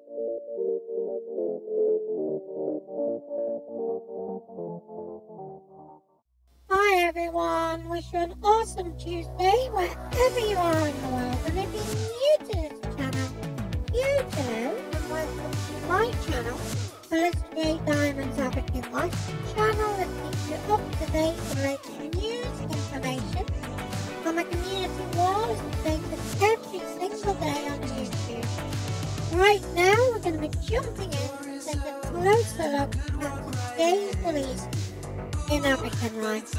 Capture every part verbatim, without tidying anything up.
Hi everyone, wish you an awesome Tuesday wherever you are in the world, and if you're new to this channel, you too, and welcome to my channel, MelissajDiamonds Avakin Life, channel that keeps you up to date with latest news, information, and the community wars and things every single day on YouTube. Right now we're going to be jumping in to take a closer look at today's release in Avakin Life.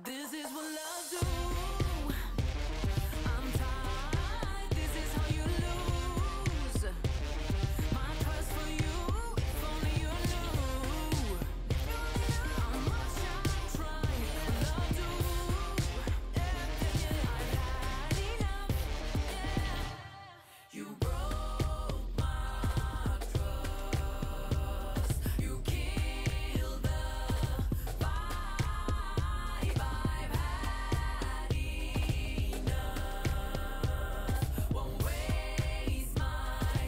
This is what love do. I'm tired. This is how you lose. My trust for you, if only you knew. How much I try, love do. Yeah, I've had enough. Yeah. You broke my trust. You killed the vibe. I've had enough. Won't waste my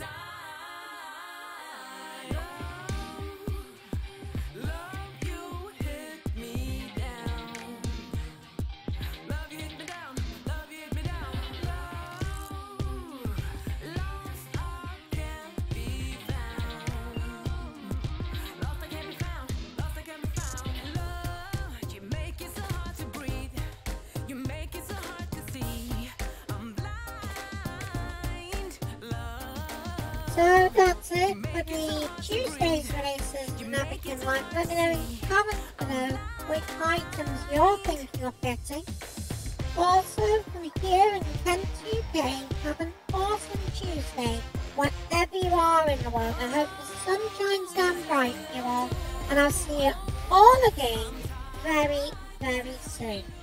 time. Love, you hit me down. Love, you hit me down. Love, you hit me down. Love, lost, I can't be found. Lost, I can't be found. Lost, I can't be found. Love, you make it so hard to breathe. You make it so hard to see. I'm blind. Love. So that's it for the Tuesday's releases in Avakin Live. Let me know in the comments below which items you're thinking of getting. Also, from here in Kent, U K, have an awesome Tuesday wherever you are in the world. I hope the sun shines down bright for you all, and I'll see you all again very, very soon.